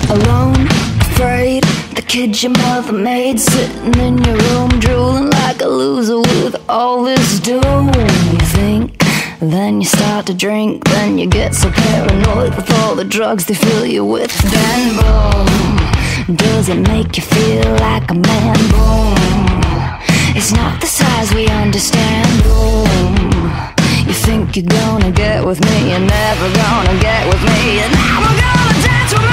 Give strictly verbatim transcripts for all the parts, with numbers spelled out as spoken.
Alone, afraid, the kid your mother made, sitting in your room, drooling like a loser with all this doom. You think, then you start to drink, then you get so paranoid with all the drugs they fill you with. Then boom, does it make you feel like a man? Boom, it's not the size we understand. Boom, you think you're gonna get with me, you're never gonna get with me, and now we're gonna dance with me.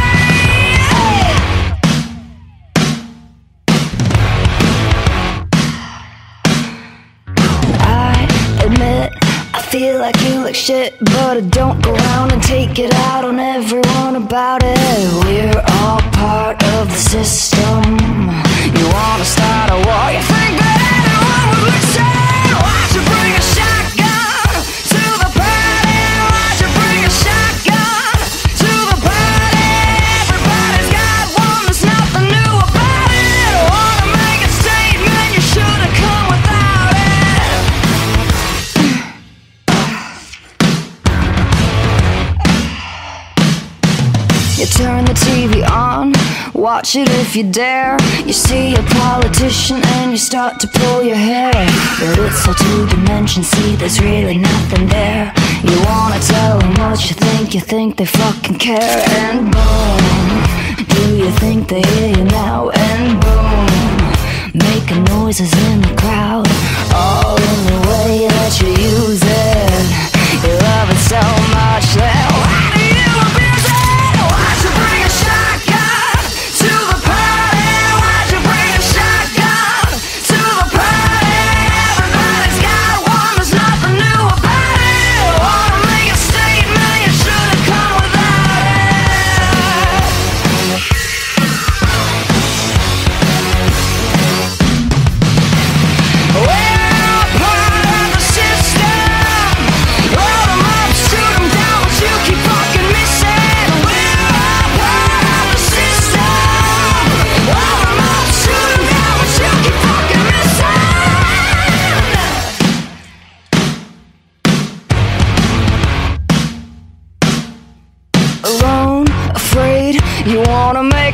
I feel like you like shit, but I don't go around and take it out on everyone about it. We're all part of the system. You wanna start a war, you think that anyone would listen? Why should bring a shotgun to the party? Why should bring a shotgun to the party? Everybody's got one, there's nothing new about it. Wanna make a statement, you should've come without it. You turn the T V on, watch it if you dare. You see a politician and you start to pull your hair. But it's all two-dimension, see there's really nothing there. You wanna tell them what you think, you think they fucking care. And boom, do you think they hear you now? And boom, making noises in the crowd, all in the way that you use it. You love it so much that why do you abuse it? Why'd you bring a shotgun to the party? Why'd you bring a shotgun to the party? Everybody's got one, there's nothing new about it. Wanna make a statement, you should've come without it. We're all part of the system. Load 'em up, shoot 'em down, but you keep fucking missing. We're all part of the system. Load 'em up, shoot 'em down, but you keep fucking missing. Alone, afraid, you wanna make